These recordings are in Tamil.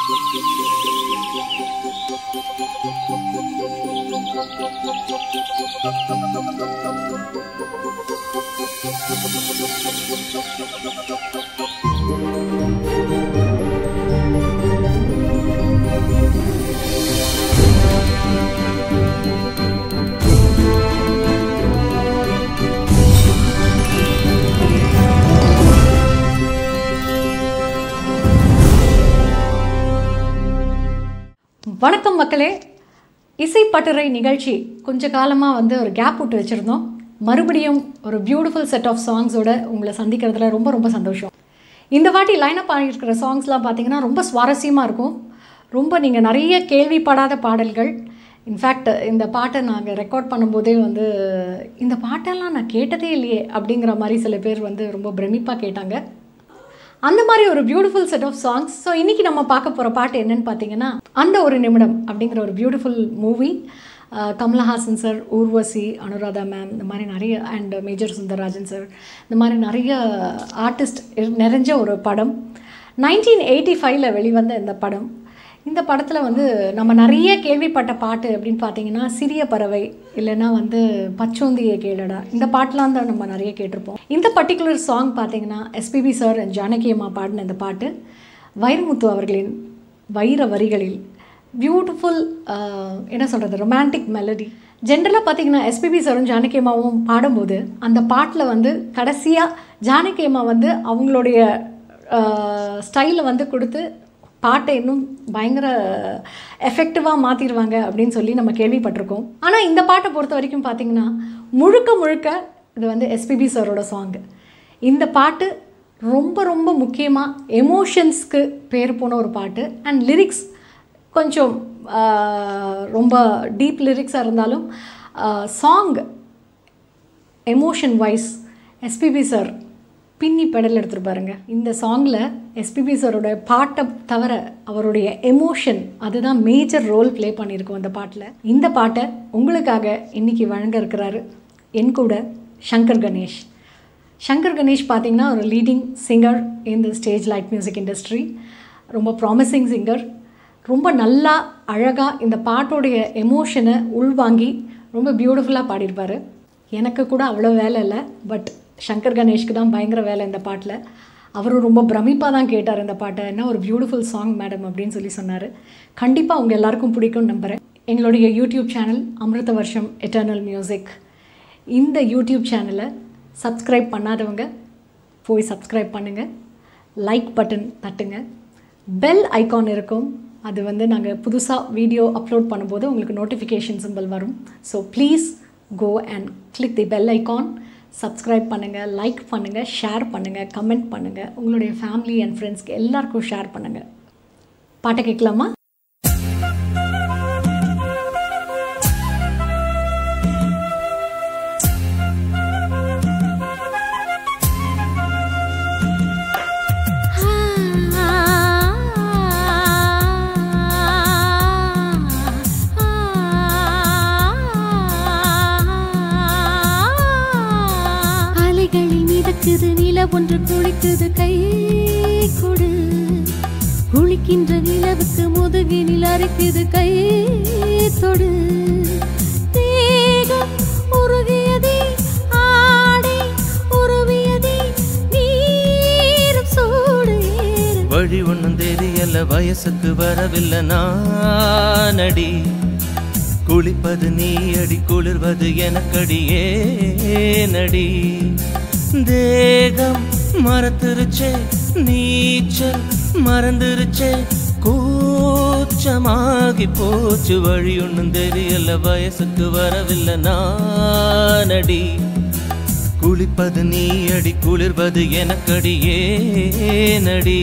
வணக்கம் மக்களே. இசை பட்டறை நிகழ்ச்சி கொஞ்ச காலமாக ஒரு கேப் விட்டு வச்சுருந்தோம். மறுபடியும் ஒரு பியூட்டிஃபுல் செட் ஆஃப் சாங்ஸோடு உங்களை சந்திக்கிறதுல ரொம்ப ரொம்ப சந்தோஷம். இந்த வாட்டி லைனப் ஆகியிருக்கிற சாங்ஸ்லாம் பார்த்திங்கன்னா ரொம்ப சுவாரஸ்யமாக இருக்கும். ரொம்ப நீங்கள் நிறைய கேள்விப்படாத பாடல்கள். இன்ஃபேக்ட் இந்த பாட்டை நாங்கள் ரெக்கார்ட் பண்ணும்போதே இந்த பாட்டெல்லாம் நான் கேட்டதே இல்லையே அப்படிங்கிற மாதிரி சில பேர் ரொம்ப பிரமிப்பாக கேட்டாங்க. அந்த மாதிரி ஒரு beautiful set of songs. So இன்றைக்கி நம்ம பார்க்க போகிற பாட்டு என்னென்னு பார்த்தீங்கன்னா, அந்த ஒரு நிமிடம் அப்படிங்கிற ஒரு beautiful movie. Kamalhaasan sir, Urvashi, Anuradha ma'am, இந்த மாதிரி நிறைய அண்ட் மேஜர் சுந்தரராஜன் சார், இந்த மாதிரி நிறைய ஆர்டிஸ்ட் நிறைஞ்ச ஒரு படம். 1985 வெளிவந்த இந்த படம். இந்த படத்தில் நம்ம நிறைய கேள்விப்பட்ட பாட்டு அப்படின்னு பார்த்தீங்கன்னா, சிறிய பறவை, இல்லைன்னா பச்சோந்தியை கேளடா, இந்த பாட்டெலாம் தான் நம்ம நிறைய கேட்டிருப்போம். இந்த பர்டிகுலர் சாங் பார்த்தீங்கன்னா எஸ்பிபி சார் அண்ட் ஜானகி அம்மா பாடின இந்த பாட்டு வைரமுத்து அவர்களின் வைர வரிகளில் பியூட்டிஃபுல் என்ன சொல்கிறது, ரொமான்டிக் மெலடி. ஜென்ரலாக பார்த்தீங்கன்னா எஸ்பிபி சாரும் ஜானகி அம்மாவும் பாடும்போது அந்த பாட்டில் கடைசியாக ஜானகி அம்மா அவங்களுடைய ஸ்டைலில் கொடுத்து பாட்டை இன்னும் பயங்கர எஃபெக்டிவாக மாற்றிடுவாங்க அப்படின்னு சொல்லி நம்ம கேள்விப்பட்டிருக்கோம். ஆனால் இந்த பாட்டை பொறுத்த வரைக்கும் பார்த்திங்கன்னா முழுக்க முழுக்க இது எஸ்பிபி சாரோட சாங்கு. இந்த பாட்டு ரொம்ப ரொம்ப முக்கியமாக எமோஷன்ஸ்க்கு பேர் போன ஒரு பாட்டு. அண்ட் லிரிக்ஸ் கொஞ்சம் ரொம்ப டீப் லிரிக்ஸாக இருந்தாலும் song emotion wise SPB sir பின்னி பெடல் எடுத்துகிட்டு பாருங்க. இந்த சாங்கில் எஸ்பிபி சாரோட பாட்டை தவிர அவருடைய எமோஷன் அதுதான் மேஜர் ரோல் ப்ளே பண்ணியிருக்கோம் இந்த பாட்டில். இந்த பாட்டை உங்களுக்காக இன்றைக்கி வழங்க இருக்கிறாரு என் கூட ஷங்கர் கணேஷ். ஷங்கர் கணேஷ் பார்த்திங்கன்னா ஒரு leading singer in the stage light music industry. ரொம்ப ப்ராமிசிங் சிங்கர். ரொம்ப நல்லா அழகாக இந்த பாட்டோடைய எமோஷனை உள்வாங்கி ரொம்ப பியூட்டிஃபுல்லாக பாடியிருப்பார். எனக்கு கூட அவ்வளோ வேலை இல்லை, பட் ஷங்கர் கணேஷ்க்கு தான் பயங்கர வேலை இந்த பாட்டில். அவரும் ரொம்ப பிரமிப்பாக தான் கேட்டார் இந்த பாட்டை. என்ன ஒரு பியூட்டிஃபுல் சாங் மேடம் அப்படின்னு சொல்லி சொன்னார். கண்டிப்பாக உங்கள் எல்லாருக்கும் பிடிக்கும்னு நம்புகிறேன். எங்களுடைய YouTube channel Amirtha Varusham eternal music. இந்த யூடியூப் சேனலை சப்ஸ்கிரைப் பண்ணாதவங்க போய் சப்ஸ்கிரைப் பண்ணுங்கள். லைக் பட்டன் தட்டுங்க. பெல் ஐக்கான் இருக்கும். அது நாங்கள் புதுசாக வீடியோ அப்லோட் பண்ணும்போது உங்களுக்கு நோட்டிஃபிகேஷன் சிம்பிள் வரும். So please go and click the bell icon. Subscribe பண்ணுங்கள், லைக் பண்ணுங்கள், ஷேர் பண்ணுங்கள், கமெண்ட் பண்ணுங்கள். உங்களுடைய ஃபேமிலி அண்ட் ஃப்ரெண்ட்ஸ்க்கு எல்லாருக்கும் ஷேர் பண்ணுங்கள். பாட்டை கேட்கலாமா? நில ஒன்று குளிக்குது, கை கொடு. குளிக்கின்ற நிலவுக்கு முதுகினில் அரைக்குது, கை தொடு. தேகம் உருகியதே, ஆடை உருவியதே, நீரும் சூடு ஏற. வழி ஒன்றும் தெரியல, வயசுக்கு வரவில்லை நானடி. குளிப்பது நீ அடி, குளிர்வது எனக்கடியே நடி. தேகம் மறந்துருச்சே, நீச்சல் மறந்துருச்சே, கூச்சமாகி போச்சு. வழி ஒன்றும் தெரியல, வயசுக்கு வரவில்லை நானடி. குளிப்பது நீ அடி, குளிர்வது எனக்கடியே நடி.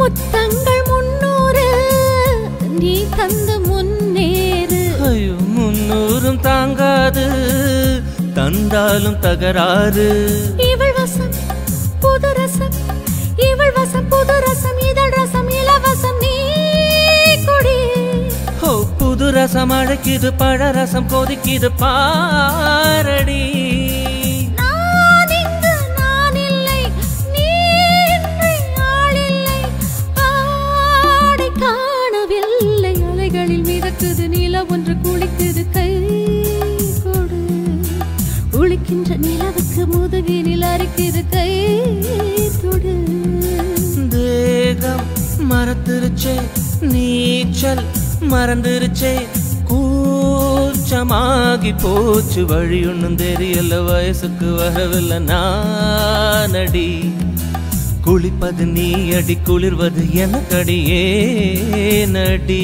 முத்தங்கள் 300 நீ தந்து முன்னேறு. ஐயோ 300 தாங்காது, தந்தாலும் தகராறு. இவள் வசம் புது ரசம், இவள் வசம் புது ரசம், இதழ் ரசம் இலவசம் நீ கொடி. ஓ புது ரசம் அழைக்குது, பழ ரசம் கொதிக்குது பாரடி. நான் இங்கு நான் இல்லை, நீ இன்றி ஆளில்லை, ஆடை காணவில்லை. அலைகளில் மிதக்குது நிலா ஒன்று குளிக்குது, கை கொடு. குளிக்கின்ற நிலவுக்கு முதுகினில் அரைக்குது, கை தொடு. தேகம் மறந்துருச்சே, நீச்சல் மறந்துருச்சே, கூச்சமாகி போச்சு, வழி ஒன்றும் தெரியல, வயசுக்கு வரவில்லை நானடி. குளிப்பது நீ அடி, குளிர்வது எனக்கடியே நடி.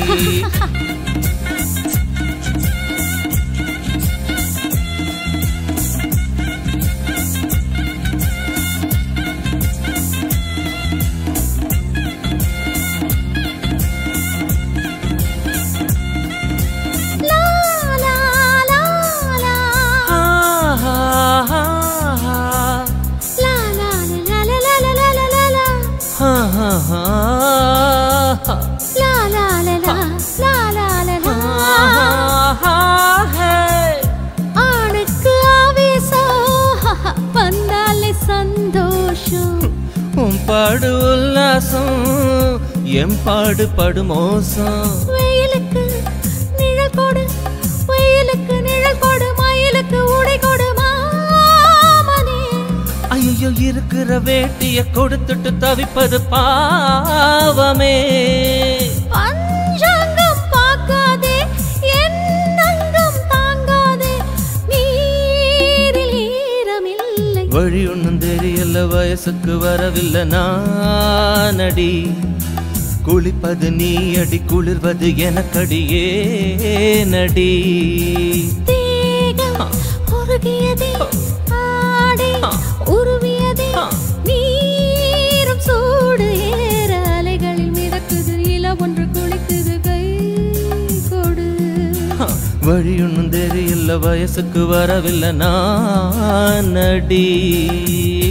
ஆணுக்கு ஆவேசம் வந்தாலே சந்தோஷம். உன் பாடு உல்லாசம், என் பாடு படு மோசம். வெயிலுக்கு நிழல் கொடு, வெயிலுக்கு நிழல் கொடு, மயிலுக்கு உடை கொடு மாமனே. ஐயோ இருக்கிற வேட்டிய கொடுத்துட்டு தவிப்பது பாவமே. பஞ்சங்கம் பார்க்காதே, என் அங்கம் தாங்காதே, நீரில் ஈரமில்லை. வழி ஒன்றும் தெரியல, வயசுக்கு வரவில்லை நானடி. குளிப்பது நீ அடி, குளிர்வது எனக்கடியே நடி. தேகம் உருகியதே, ஆடை உருவியதே, நீரும் சூடு ஏற. அலைகளில் மிதக்குது இல ஒன்று குளிக்குது, கை கொடு. வழி ஒன்றும் தெரியல, வயசுக்கு வரவில்லை நானடி.